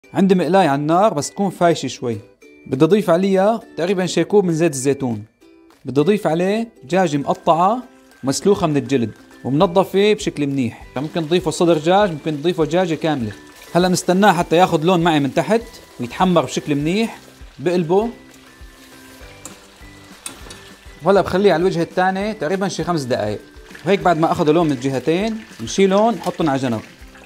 عندي مقلاية على النار بس تكون فايشة شوي. بدي أضيف عليها تقريبا شي كوب من زيت الزيتون. بدي أضيف عليه دجاجة مقطعة مسلوخة من الجلد ومنظفة بشكل منيح. ممكن تضيفوا صدر دجاج، ممكن تضيفوا دجاجة كاملة. هلا نستناه حتى ياخذ لون معي من تحت ويتحمر بشكل منيح. بقلبه وهلا بخليه على الوجه الثاني تقريبا شي 5 دقائق، وهيك بعد ما اخذوا لون من الجهتين نشيلهم نحطهم على جنب.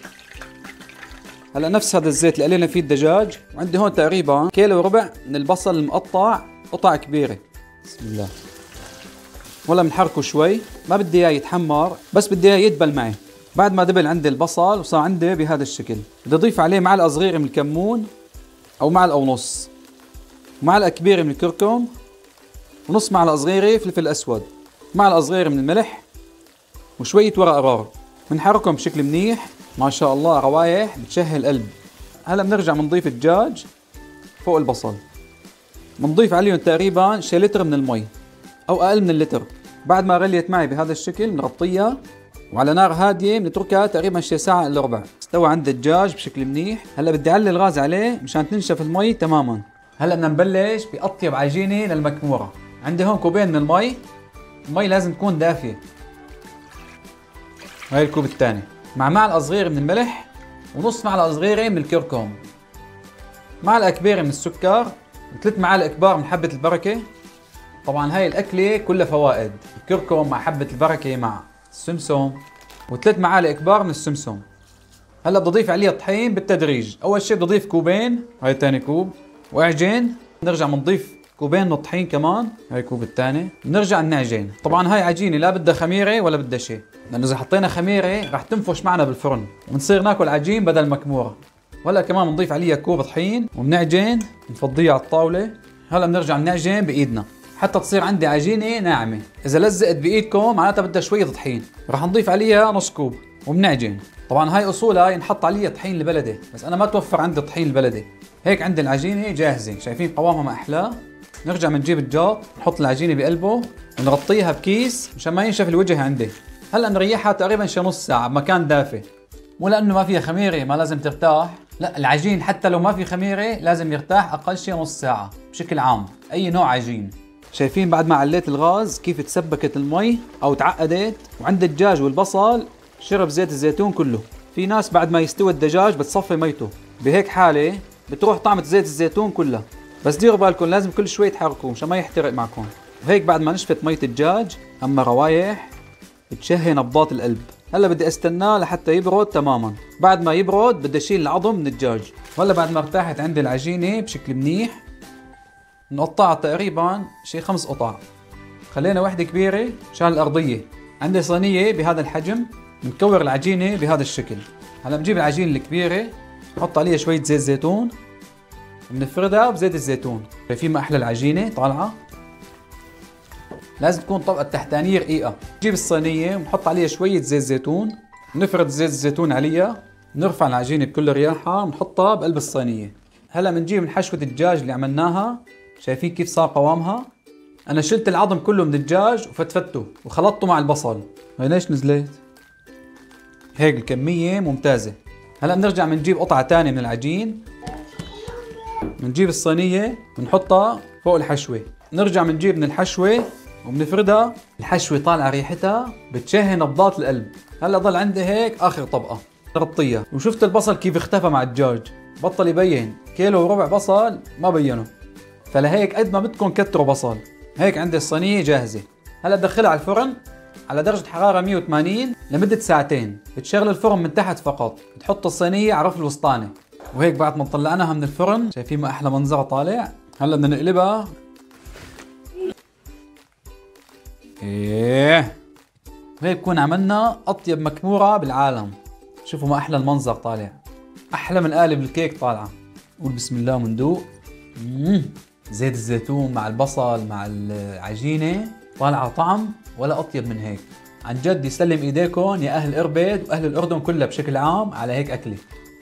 هلا نفس هذا الزيت اللي قلينا فيه الدجاج، وعندي هون تقريبا كيلو وربع من البصل المقطع قطع كبيرة. بسم الله. ولا بنحركه شوي، ما بدي اياه يتحمر بس بدي اياه يدبل معي. بعد ما دبل عندي البصل وصار عندي بهذا الشكل، بدي اضيف عليه معلقة صغيرة من الكمون او معلقة ونص، ومعلقة كبيرة من الكركم، ونص معلقة صغيرة فلفل اسود، معلقة صغيرة من الملح، وشوية ورق غار. بنحركهم بشكل منيح. ما شاء الله روايح بتشهي القلب. هلا بنرجع بنضيف الدجاج فوق البصل، بنضيف عليهم تقريبا شي لتر من المي او اقل من اللتر. بعد ما غليت معي بهذا الشكل بنغطيها وعلى نار هادية بنتركها تقريبا شي ساعة الا ربع. استوى عند الدجاج بشكل منيح. هلا بدي اعلي الغاز عليه مشان تنشف المي تماما. هلا بدنا نبلش بأطيب عجينة للمكمورة. عندي هون كوبين من المي. المي لازم تكون دافية. هاي الكوب الثاني مع معلقة صغيرة من الملح ونص معلقة صغيرة من الكركم، معلقة كبيرة من السكر، وثلاث معالق كبار من حبة البركة. طبعا هاي الأكلة كلها فوائد، الكركم مع حبة البركة مع السمسم، وثلاث معالق كبار من السمسم. هلا بدي اضيف عليها الطحين بالتدريج. أول شيء بدي اضيف كوبين، هاي ثاني كوب، وعجين. نرجع بنضيف كوبين من الطحين كمان، هاي كوب الثاني، بنرجع نعجن. طبعا هاي عجينة لا بدها خميرة ولا بدها شيء، لأنه إذا حطينا خميرة راح تنفش معنا بالفرن ونصير ناكل عجين بدل مكمورة. وهلا كمان بنضيف عليها كوب طحين وبنعجن، بنفضيها على الطاولة. هلا بنرجع بنعجن بإيدنا حتى تصير عندي عجينة ناعمة. إذا لزقت بإيدكم معناتها بدها شوية طحين. راح نضيف عليها نص كوب وبنعجن. طبعا هاي أصولها ينحط عليها طحين البلدي، بس أنا ما توفر عندي طحين البلدي. هيك عندي العجينة جاهزة، شايفين قوامها ما أحلاه. نرجع بنجيب الجاط، نحط العجينة بقلبه ونغطيها بكيس مشان ما ينشف الوجه عندي. هلا نريحها تقريبا شي نص ساعة بمكان دافئ. مو لأنه ما فيها خميرة ما لازم ترتاح، لا، العجين حتى لو ما في خميرة لازم يرتاح أقل شي نص ساعة بشكل عام أي نوع عجين. شايفين بعد ما عليت الغاز كيف تسبكت المي أو تعقدت، وعند الدجاج والبصل شرب زيت الزيتون كله. في ناس بعد ما يستوي الدجاج بتصفي ميته، بهيك حالة بتروح طعمة زيت الزيتون كلها. بس ديروا بالكم لازم كل شوي تحركوه مشان ما يحترق معكم. وهيك بعد ما نشفت مية الدجاج أما روايح بتشهي نبضات القلب. هلا بدي استناه لحتى يبرد تماما. بعد ما يبرد بدي اشيل العظم من الدجاج. وهلا بعد ما ارتاحت عندي العجينة بشكل منيح نقطعها تقريبا شي 5 قطع. خلينا وحدة كبيرة مشان الأرضية. عندي صينية بهذا الحجم، بنكور العجينة بهذا الشكل. هلا بنجيب العجينة الكبيرة نحط عليها شوية زيت زيتون وبنفردها بزيت الزيتون. شايفين ما أحلى العجينة طالعة؟ لازم تكون الطبقة التحتانية رقيقة. نجيب الصينية ونحط عليها شوية زيت زيتون، نفرد زيت الزيتون عليها، نرفع العجينة بكل رياحة ونحطها بقلب الصينية. هلا بنجيب من حشوة الدجاج اللي عملناها، شايفين كيف صار قوامها؟ أنا شلت العظم كله من الدجاج وفتفته وخلطته مع البصل. هاي ليش نزلت؟ هيك الكمية ممتازة. هلا بنرجع بنجيب قطعة ثانية من العجين، بنجيب الصينية بنحطها فوق الحشوة، نرجع بنجيب من الحشوة وبنفردها. الحشوة طالعة ريحتها بتشهي نبضات القلب. هلا ضل عندي هيك آخر طبقة نغطيها. وشفت البصل كيف اختفى مع الدجاج، بطل يبين. كيلو وربع بصل ما بينه، فلهيك قد ما بدكم كتروا بصل. هيك عندي الصينية جاهزة. هلا بدخلها على الفرن على درجة حرارة 180 لمدة ساعتين. بتشغل الفرن من تحت فقط، بتحط الصينية على رف الوسطاني. وهيك بعد ما طلعناها من الفرن شايفين ما أحلى منظر طالع. هلا بدنا نقلبها. ايه وهيك بكون عملنا أطيب مكمورة بالعالم. شوفوا ما أحلى المنظر طالع، أحلى من قالب الكيك طالعة. قول بسم الله وندوق. زيت الزيتون مع البصل مع العجينة طالعة طعم ولا أطيب من هيك. عن جد يسلم إيديكم يا أهل إربد وأهل الأردن كلها بشكل عام على هيك أكلة.